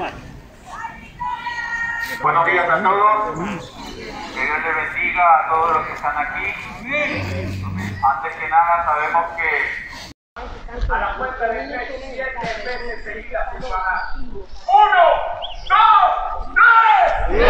Buenos días a todos. Que Dios les bendiga a todos los que están aquí. Antes que nada, sabemos que a la cuenta de 3, 7 veces seguidas sin pagar. 1, 2, 3.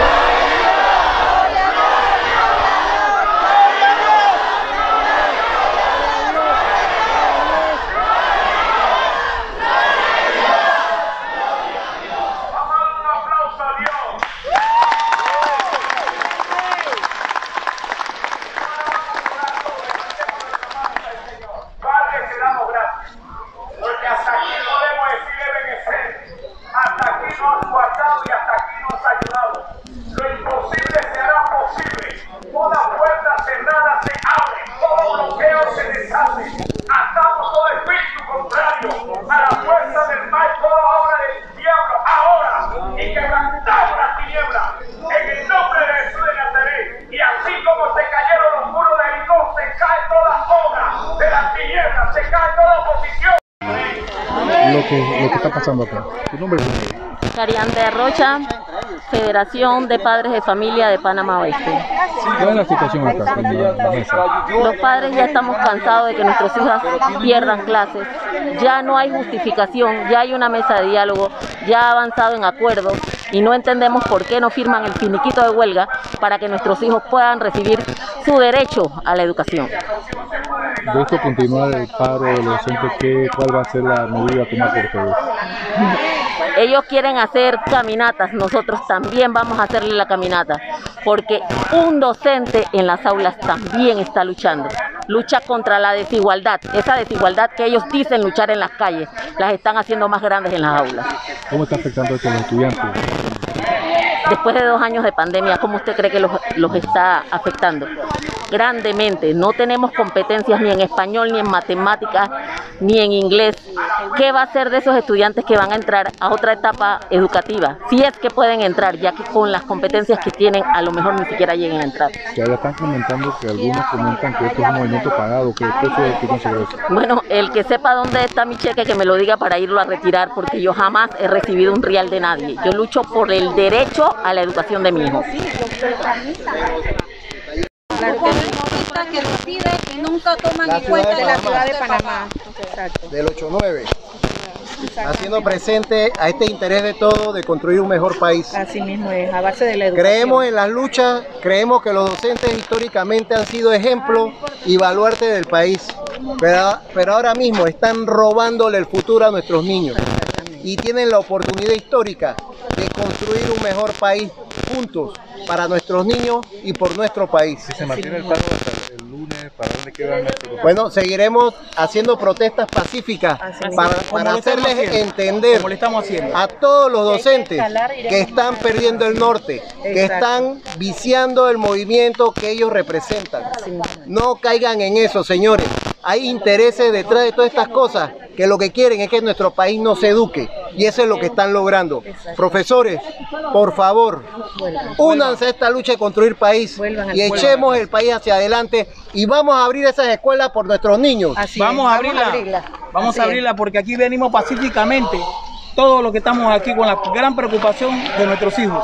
Lo que está pasando acá. ¿Tu nombre es? Cariante Rocha, Federación de Padres de Familia de Panamá Oeste. ¿Cuál es la situación acá? Los padres ya estamos cansados de que nuestros hijos pierdan clases. Ya no hay justificación, ya hay una mesa de diálogo, ya ha avanzado en acuerdos y no entendemos por qué no firman el finiquito de huelga para que nuestros hijos puedan recibir su derecho a la educación. De esto continuar el paro de los docentes, ¿cuál va a ser la medida a tomar por todos? Ellos quieren hacer caminatas, nosotros también vamos a hacerle la caminata, porque un docente en las aulas también está luchando. Lucha contra la desigualdad, esa desigualdad que ellos dicen luchar en las calles, las están haciendo más grandes en las aulas. ¿Cómo está afectando esto a los estudiantes? Después de 2 años de pandemia, ¿cómo usted cree que los está afectando? Grandemente. No tenemos competencias ni en español, ni en matemáticas, ni en inglés. ¿Qué va a hacer de esos estudiantes que van a entrar a otra etapa educativa? Si es que pueden entrar, ya que con las competencias que tienen, a lo mejor ni siquiera lleguen a entrar. Ya le están comentando que algunos comentan que esto es un movimiento pagado, que después se discuten sobre eso. Bueno, el que sepa dónde está mi cheque, que me lo diga para irlo a retirar, porque yo jamás he recibido un real de nadie. Yo lucho por el derecho a la educación de mi hijo. Claro que nos pide que nunca toman en cuenta de la ciudad de Panamá. Exacto. Del 8-9, haciendo presente a este interés de todos de construir un mejor país. Así mismo es, a base de la educación. Creemos en las luchas, creemos que los docentes históricamente han sido ejemplo y baluarte del país, pero ahora mismo están robándole el futuro a nuestros niños y tienen la oportunidad histórica de construir un mejor país juntos para nuestros niños y por nuestro país. Si se mantiene el paro hasta el lunes, ¿para dónde quedan nuestros? Bueno, seguiremos haciendo protestas pacíficas para hacerles entender a todos los docentes que están perdiendo el norte, que están viciando el movimiento que ellos representan. No caigan en eso, señores. Hay intereses detrás de todas estas cosas que lo que quieren es que nuestro país no se eduque y eso es lo que están logrando. Profesores, por favor, únanse a esta lucha de construir país y echemos el país hacia adelante y vamos a abrir esas escuelas por nuestros niños. Vamos a abrirla porque aquí venimos pacíficamente, todos los que estamos aquí con la gran preocupación de nuestros hijos.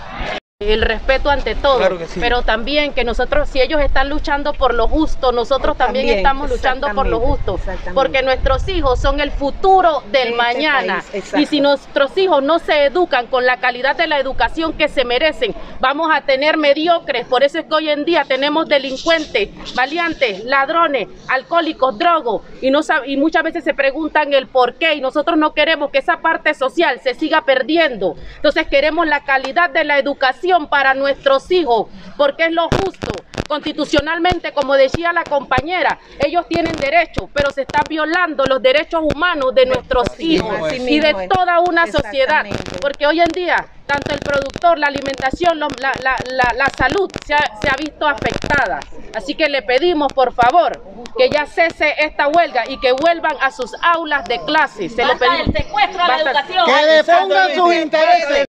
El respeto ante todo, claro que sí. Pero también que nosotros, si ellos están luchando por lo justo, nosotros también estamos luchando por lo justo, porque nuestros hijos son el futuro del mañana, y si nuestros hijos no se educan con la calidad de la educación que se merecen, vamos a tener mediocres. Por eso es que hoy en día tenemos delincuentes, maleantes, ladrones, alcohólicos, drogos, y muchas veces se preguntan el por qué, y nosotros no queremos que esa parte social se siga perdiendo. Entonces queremos la calidad de la educación para nuestros hijos, porque es lo justo. Constitucionalmente, como decía la compañera, ellos tienen derechos, pero se están violando los derechos humanos de nuestros hijos y de toda una sociedad, porque hoy en día tanto el productor, la alimentación, la salud se ha visto afectada. Así que le pedimos, por favor, que ya cese esta huelga y que vuelvan a sus aulas de clase. Se lo pedimos. El secuestro a la educación. Que depongan sus intereses.